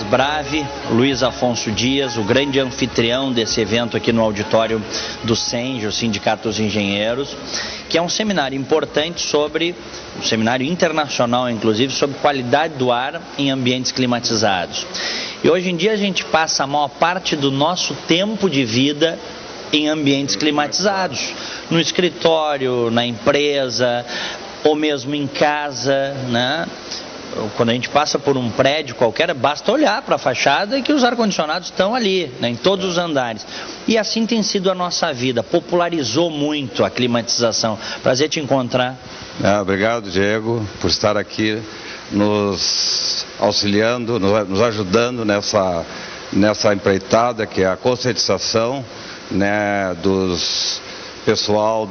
Asbrav, Luiz Afonso Dias, o grande anfitrião desse evento aqui no auditório do SENGE, o Sindicato dos Engenheiros, que é um seminário importante um seminário internacional, inclusive, sobre qualidade do ar em ambientes climatizados. E hoje em dia a gente passa a maior parte do nosso tempo de vida em ambientes climatizados, no escritório, na empresa, ou mesmo em casa, né? Quando a gente passa por um prédio qualquer, basta olhar para a fachada e que os ar-condicionados estão ali, né, em todos os andares. E assim tem sido a nossa vida, popularizou muito a climatização. Prazer te encontrar. Obrigado, Diego, por estar aqui nos auxiliando, nos ajudando nessa empreitada que é a conscientização, né, dos pessoal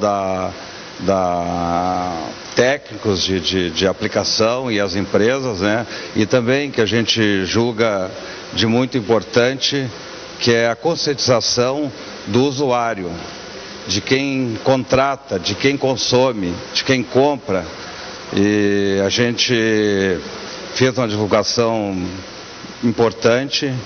técnicos de aplicação e as empresas, né? E também que a gente julga de muito importante, que é a conscientização do usuário, de quem contrata, de quem consome, de quem compra. E a gente fez uma divulgação importante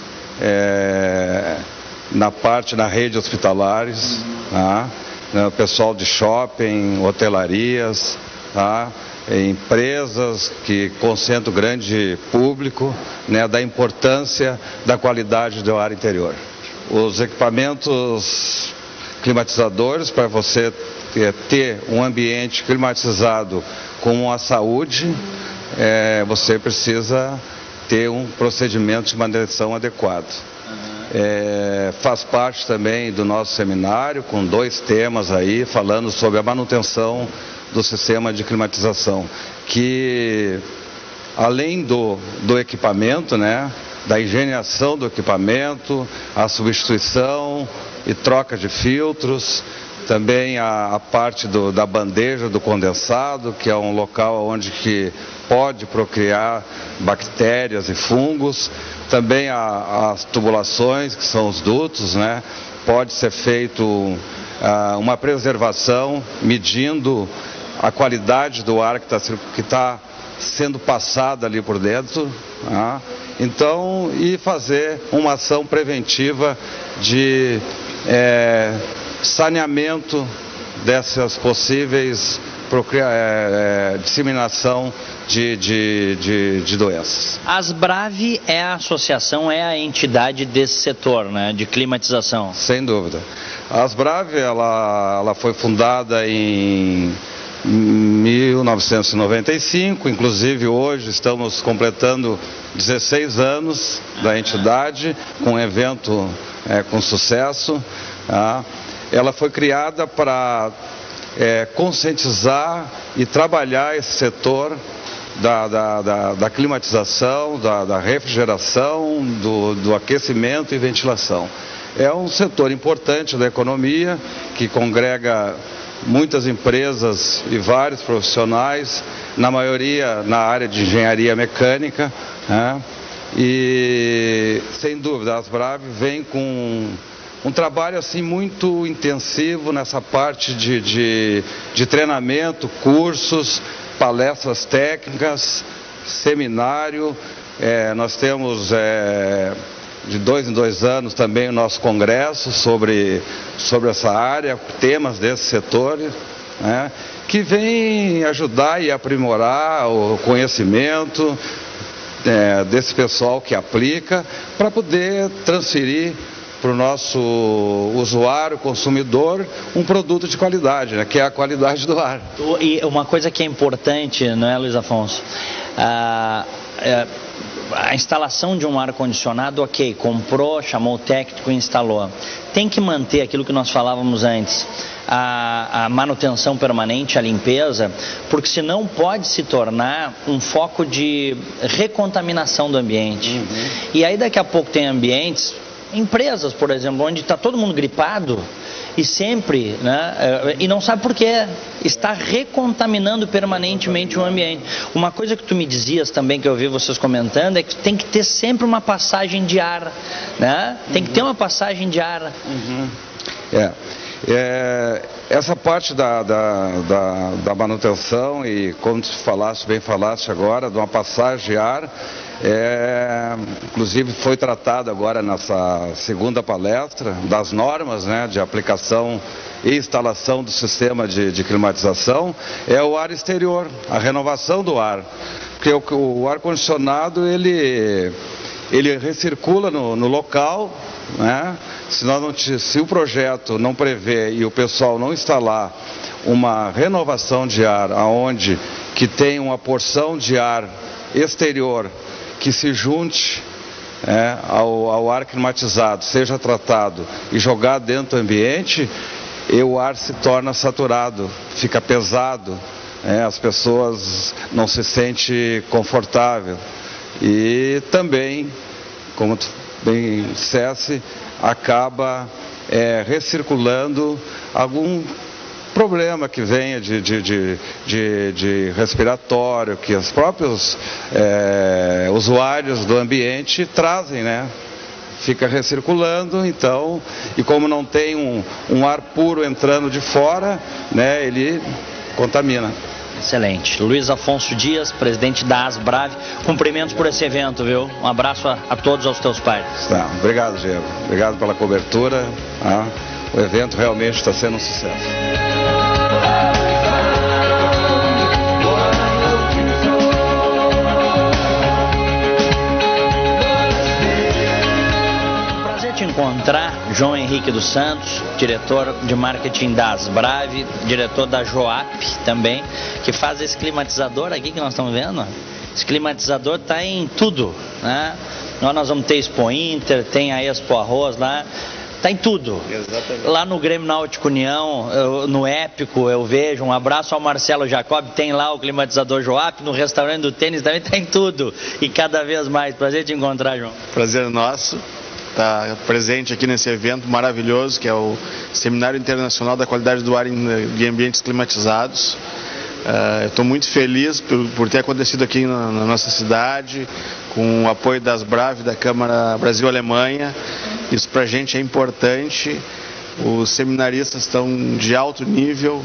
na rede hospitalares, tá? Pessoal de shopping, hotelarias, tá? Empresas que concentram grande público, né, da importância da qualidade do ar interior. Os equipamentos climatizadores, para você ter um ambiente climatizado com a saúde, você precisa ter um procedimento de manutenção adequado. Faz parte também do nosso seminário, com 2 temas aí, falando sobre a manutenção do sistema de climatização, que além do equipamento, né, da higienização do equipamento, a substituição e troca de filtros, também a parte da bandeja do condensado, que é um local onde que pode procriar bactérias e fungos. Também as tubulações, que são os dutos, né? Pode ser feito uma preservação, medindo a qualidade do ar que está sendo passado ali por dentro. Tá? Então, e fazer uma ação preventiva de saneamento dessas possíveis disseminação de doenças. A Asbrav é a associação, é a entidade desse setor, né, de climatização? Sem dúvida. A Asbrav, ela foi fundada em 1995, inclusive hoje estamos completando 16 anos da entidade, com um evento com sucesso. Tá? Ela foi criada para conscientizar e trabalhar esse setor da climatização, da refrigeração, do aquecimento e ventilação. É um setor importante da economia que congrega muitas empresas e vários profissionais, na maioria na área de engenharia mecânica, né? E sem dúvida a Asbrav vem com um trabalho assim muito intensivo nessa parte de treinamento, cursos, palestras técnicas, seminário. Nós temos de 2 em 2 anos também o nosso congresso sobre essa área, temas desse setor, né, que vem ajudar e aprimorar o conhecimento desse pessoal que aplica, para poder transferir para o nosso usuário, consumidor, um produto de qualidade, né, que é a qualidade do ar. E uma coisa que é importante, não é, Luiz Afonso? A instalação de um ar-condicionado, ok, comprou, chamou o técnico e instalou. Tem que manter aquilo que nós falávamos antes, a manutenção permanente, a limpeza, porque senão pode se tornar um foco de recontaminação do ambiente. Uhum. E aí daqui a pouco tem ambientes, empresas, por exemplo, onde está todo mundo gripado e sempre, né, e não sabe por quê, está recontaminando permanentemente o ambiente. Uma coisa que tu me dizias também, que eu ouvi vocês comentando, é que tem que ter sempre uma passagem de ar, né? Tem que ter uma passagem de ar. Uhum. essa parte da manutenção e, como tu bem falaste agora, de uma passagem de ar, inclusive foi tratado agora nessa segunda palestra das normas, né, de aplicação e instalação do sistema de climatização, é o ar exterior, a renovação do ar. Porque o ar-condicionado, ele recircula no local, né? Se o projeto não prevê e o pessoal não instalar uma renovação de ar, aonde que tem uma porção de ar exterior que se junte ao ar climatizado, seja tratado e jogado dentro do ambiente, e o ar se torna saturado, fica pesado, as pessoas não se sentem confortáveis. E também, como tu bem dissesse, acaba recirculando algum problema que venha de respiratório, que os próprios usuários do ambiente trazem, né? Fica recirculando, então, e como não tem um ar puro entrando de fora, né, ele contamina. Excelente. Luiz Afonso Dias, presidente da Asbrav, cumprimentos por esse evento, viu? Um abraço a todos, aos teus pais. Tá, obrigado, Diego. Obrigado pela cobertura. O evento realmente está sendo um sucesso. Te encontrar, João Henrique dos Santos, diretor de marketing da Asbrav, diretor da Joap também, que faz esse climatizador aqui que nós estamos vendo. Esse climatizador está em tudo, né? Nós vamos ter Expo Inter, tem a Expo Arroz lá, está em tudo. Exatamente. Lá no Grêmio Náutico União, no Épico, eu vejo, um abraço ao Marcelo Jacob, tem lá o climatizador Joap, no restaurante do tênis também está em tudo, e cada vez mais. Prazer te encontrar, João. Prazer nosso. Está presente aqui nesse evento maravilhoso, que é o Seminário Internacional da Qualidade do Ar em Ambientes Climatizados. Eu estou muito feliz por ter acontecido aqui na nossa cidade, com o apoio das Asbrav, da Câmara Brasil-Alemanha. Isso para a gente é importante. Os seminaristas estão de alto nível,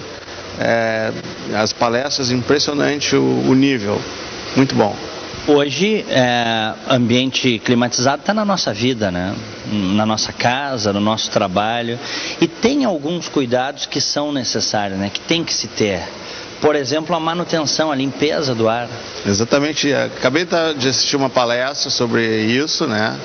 as palestras, impressionante o nível, muito bom. Hoje, ambiente climatizado está na nossa vida, né? Na nossa casa, no nosso trabalho, e tem alguns cuidados que são necessários, né? Que tem que se ter. Por exemplo, a manutenção, a limpeza do ar. Exatamente. Acabei de assistir uma palestra sobre isso, né?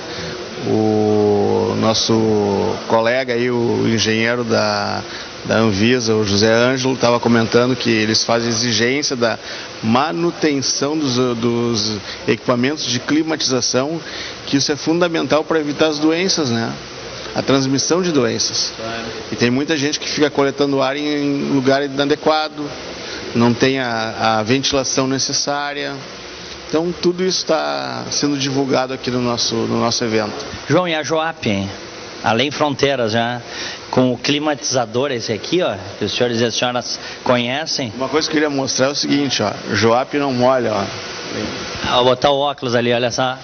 O nosso colega aí, o engenheiro da Anvisa, o José Ângelo, estava comentando que eles fazem exigência da manutenção dos equipamentos de climatização, que isso é fundamental para evitar as doenças, né? A transmissão de doenças. Claro. E tem muita gente que fica coletando ar em lugar inadequado, não tem a ventilação necessária. Então tudo isso está sendo divulgado aqui no nosso evento. João, e a Joap, hein? Além fronteiras, já com o climatizador esse aqui, ó, que os senhores e as senhoras conhecem. Uma coisa que eu queria mostrar é o seguinte, ó, Joap não molha, ó. Vou botar o óculos ali, olha só.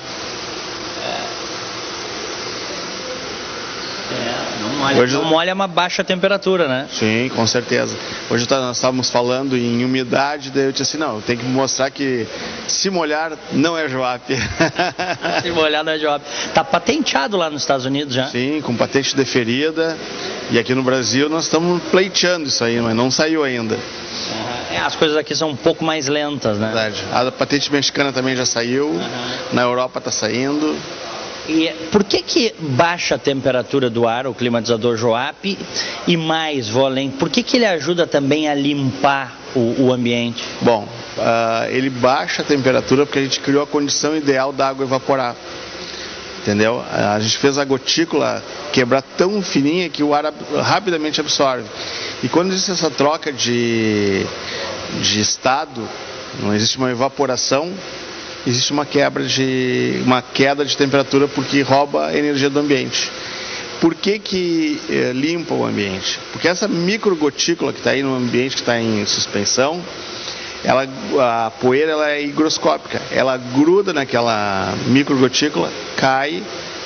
Não molha uma baixa temperatura, né? Sim, com certeza. Hoje nós estávamos falando em umidade, daí eu disse assim, não, tem que mostrar que se molhar não é Joap. Se molhar não é Joap. Está patenteado lá nos Estados Unidos já? Sim, com patente deferida. E aqui no Brasil nós estamos pleiteando isso aí, mas não saiu ainda. As coisas aqui são um pouco mais lentas, né? Verdade. A patente mexicana também já saiu, na Europa está saindo. E por que baixa a temperatura do ar, o climatizador Joap, e mais, vou além, por que ele ajuda também a limpar o ambiente? Bom, ele baixa a temperatura porque a gente criou a condição ideal da água evaporar, entendeu? A gente fez a gotícula quebrar tão fininha que o ar rapidamente absorve. E quando existe essa troca de estado, não existe uma evaporação, existe uma queda de temperatura porque rouba a energia do ambiente. Por que limpa o ambiente? Porque essa microgotícula que está aí no ambiente, que está em suspensão, a poeira ela é higroscópica, ela gruda naquela microgotícula, cai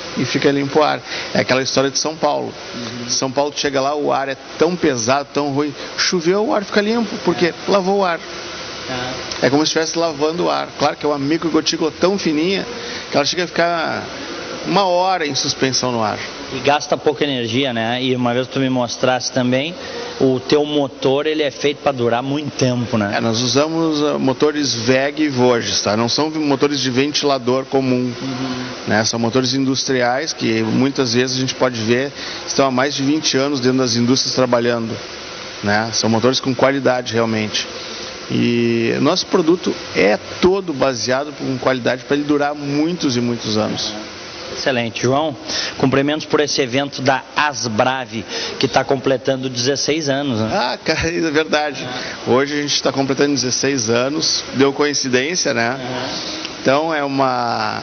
e fica limpo o ar. É aquela história de São Paulo. São Paulo, tu chega lá, o ar é tão pesado, tão ruim. Choveu, o ar fica limpo, porque lavou o ar. É como se estivesse lavando o ar. Claro que é uma microgotícula tão fininha que ela chega a ficar 1 hora em suspensão no ar. E gasta pouca energia, né? E uma vez tu me mostrasse também, o teu motor, ele é feito para durar muito tempo, né? Nós usamos motores VEG e Voges, tá? Não são motores de ventilador comum, né? São motores industriais que muitas vezes a gente pode ver estão há mais de 20 anos dentro das indústrias trabalhando, né? São motores com qualidade realmente. E nosso produto é todo baseado com qualidade para ele durar muitos e muitos anos. Excelente, João. Cumprimentos por esse evento da Asbrave, que está completando 16 anos, né? Ah, cara, é verdade. Hoje a gente está completando 16 anos, deu coincidência, né? Então é uma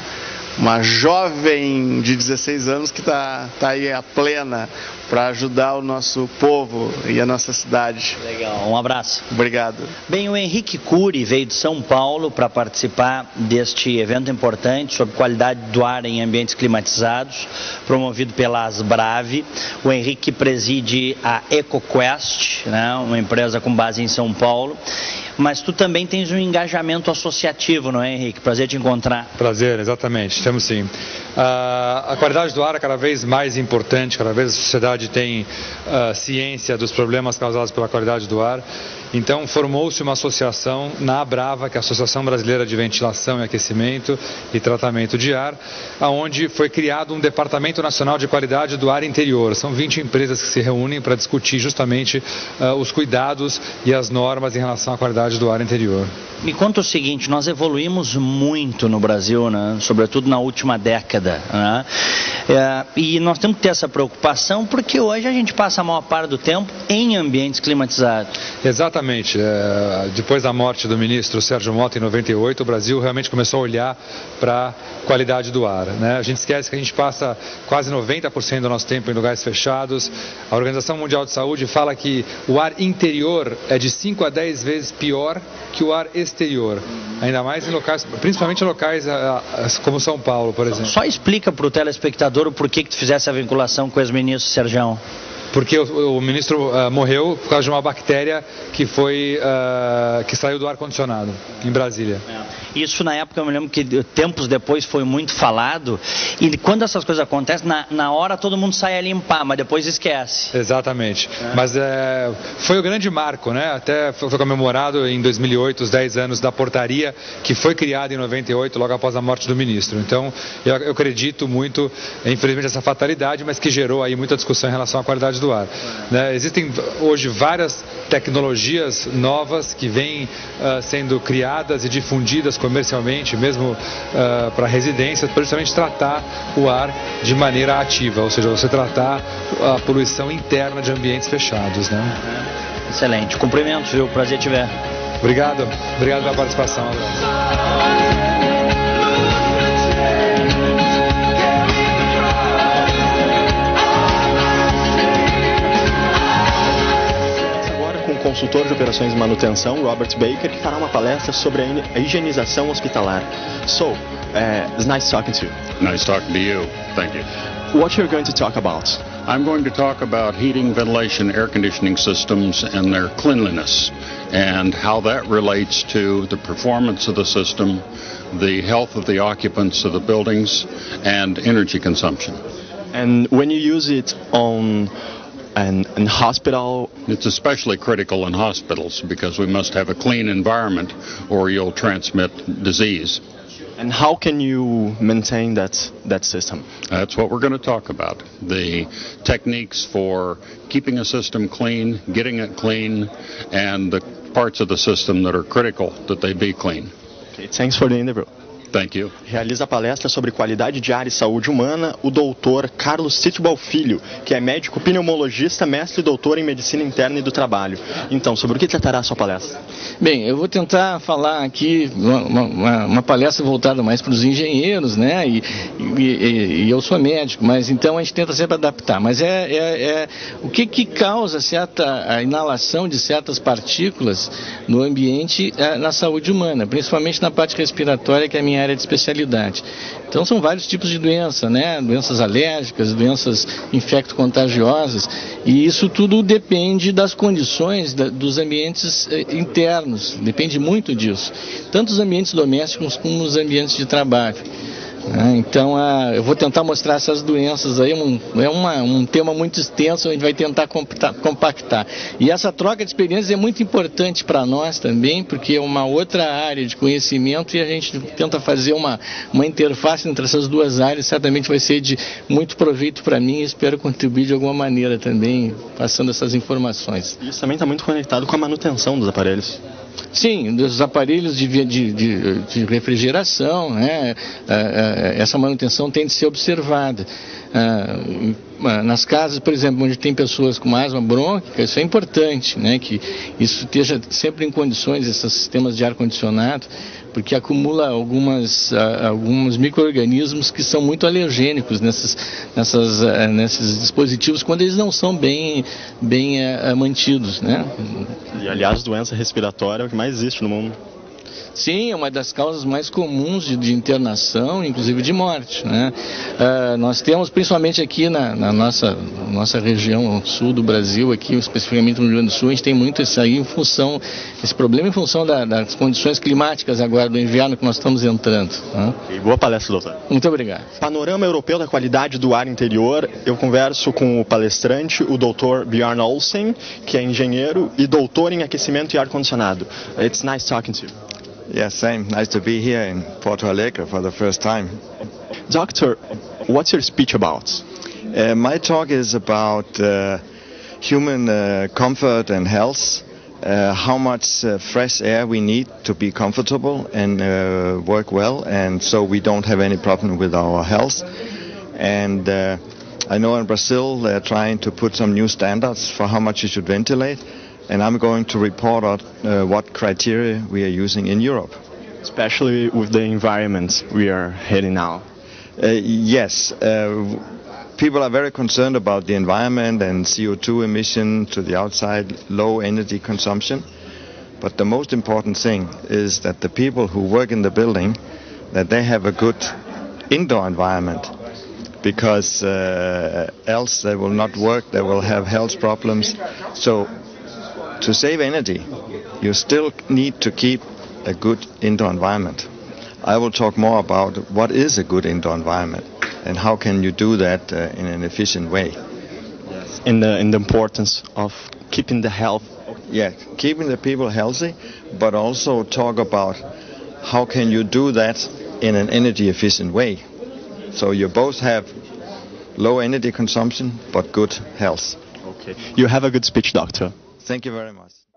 jovem de 16 anos que está aí a plena para ajudar o nosso povo e a nossa cidade. Legal, um abraço. Obrigado. Bem, o Henrique Cury veio de São Paulo para participar deste evento importante sobre qualidade do ar em ambientes climatizados, promovido pela Asbrave. O Henrique preside a EcoQuest, né, uma empresa com base em São Paulo. Mas tu também tens um engajamento associativo, não é, Henrique? Prazer te encontrar. Prazer, exatamente. Temos sim. A qualidade do ar é cada vez mais importante, cada vez a sociedade tem ciência dos problemas causados pela qualidade do ar. Então, formou-se uma associação na Abrava, que é a Associação Brasileira de Ventilação e Aquecimento e Tratamento de Ar, onde foi criado um Departamento Nacional de Qualidade do Ar Interior. São 20 empresas que se reúnem para discutir justamente os cuidados e as normas em relação à qualidade do ar interior. Me conta o seguinte, nós evoluímos muito no Brasil, né? Sobretudo na última década, né? E nós temos que ter essa preocupação porque hoje a gente passa a maior parte do tempo em ambientes climatizados. Exatamente. Depois da morte do ministro Sérgio Mota em 98, o Brasil realmente começou a olhar para a qualidade do ar, né? A gente esquece que a gente passa quase 90% do nosso tempo em lugares fechados. A Organização Mundial de Saúde fala que o ar interior é de 5 a 10 vezes pior que o ar exterior, ainda mais em locais, principalmente em locais como São Paulo, por exemplo. Só explica para o telespectador o porquê que tu fizesse a vinculação com o ex-ministro Sérgio. Porque o ministro morreu por causa de uma bactéria que saiu do ar-condicionado em Brasília. Isso na época, eu me lembro que tempos depois foi muito falado, e quando essas coisas acontecem, na hora todo mundo sai a limpar, mas depois esquece. Exatamente. Mas foi o grande marco, né? Até foi comemorado em 2008, os 10 anos da portaria que foi criada em 98, logo após a morte do ministro. Então, eu acredito muito, infelizmente, essa fatalidade, mas que gerou aí muita discussão em relação à qualidade do ar, né? Existem hoje várias tecnologias novas que vêm sendo criadas e difundidas comercialmente, mesmo para residências, para justamente tratar o ar de maneira ativa, ou seja, você tratar a poluição interna de ambientes fechados, né? Excelente. Cumprimentos, viu? Prazer te ver. Obrigado. Obrigado pela participação. Consultor de operações de manutenção, Robert Baker, que fará uma palestra sobre a higienização hospitalar. So, it's nice talking to you. Nice talking to you. Thank you. What you're going to talk about? I'm going to talk about heating, ventilation, air conditioning systems and their cleanliness and how that relates to the performance of the system, the health of the occupants of the buildings, and energy consumption. And when you use it on in hospital? It's especially critical in hospitals because we must have a clean environment or you'll transmit disease. And how can you maintain that system? That's what we're going to talk about. The techniques for keeping a system clean, getting it clean, and the parts of the system that are critical that they be clean. Okay, thanks for the interview. Thank you. Realiza a palestra sobre qualidade de ar e saúde humana o doutor Carlos Titbal Filho, que é médico pneumologista, mestre e doutor em medicina interna e do trabalho. Então, sobre o que tratará a sua palestra? Bem, eu vou tentar falar aqui uma palestra voltada mais para os engenheiros, né? E eu sou médico, mas então a gente tenta sempre adaptar. Mas o que causa a inalação de certas partículas no ambiente na saúde humana, principalmente na parte respiratória, que é a minha tem área de especialidade. Então são vários tipos de doença, né? Doenças alérgicas, doenças infecto-contagiosas, e isso tudo depende das condições dos ambientes internos, depende muito disso, tanto os ambientes domésticos como os ambientes de trabalho. Então, eu vou tentar mostrar essas doenças aí, é um tema muito extenso, a gente vai tentar compactar. E essa troca de experiências é muito importante para nós também, porque é uma outra área de conhecimento e a gente tenta fazer uma interface entre essas duas áreas, certamente vai ser de muito proveito para mim e espero contribuir de alguma maneira também, passando essas informações. Isso também está muito conectado com a manutenção dos aparelhos. Sim, dos aparelhos de refrigeração, né? Essa manutenção tem de ser observada. Nas casas, por exemplo, onde tem pessoas com asma brônquica, isso é importante, né? Que isso esteja sempre em condições, esses sistemas de ar-condicionado, porque acumula alguns micro-organismos que são muito alergênicos nesses dispositivos quando eles não são bem mantidos, né? E, aliás, doença respiratória é o que mais existe no mundo. Sim, é uma das causas mais comuns de internação, inclusive de morte, né? Nós temos, principalmente aqui na nossa região sul do Brasil, aqui especificamente no Rio Grande do Sul, a gente tem muito esse problema em função das condições climáticas agora do inverno que nós estamos entrando. Né? E boa palestra, doutor. Muito obrigado. Panorama Europeu da Qualidade do Ar Interior. Eu converso com o palestrante, o Dr. Bjarne Olsen, que é engenheiro e doutor em aquecimento e ar-condicionado. It's nice talking to you. Yeah, same. Nice to be here in Porto Alegre for the first time. Doctor, what's your speech about? My talk is about human comfort and health, how much fresh air we need to be comfortable and work well, and so we don't have any problem with our health. And I know in Brazil they're trying to put some new standards for how much you should ventilate. And I'm going to report on what criteria we are using in Europe. Especially with the environment we are heading now. Yes, people are very concerned about the environment and CO2 emission to the outside, low energy consumption. But the most important thing is that the people who work in the building, that they have a good indoor environment. Because else they will not work, they will have health problems. So to save energy, you still need to keep a good indoor environment. I will talk more about what is a good indoor environment and how can you do that in an efficient way. Yes. In the importance of keeping the health. Yeah, keeping the people healthy, but also talk about how can you do that in an energy efficient way. So you both have low energy consumption but good health. Okay. You have a good speech, doctor. Thank you very much.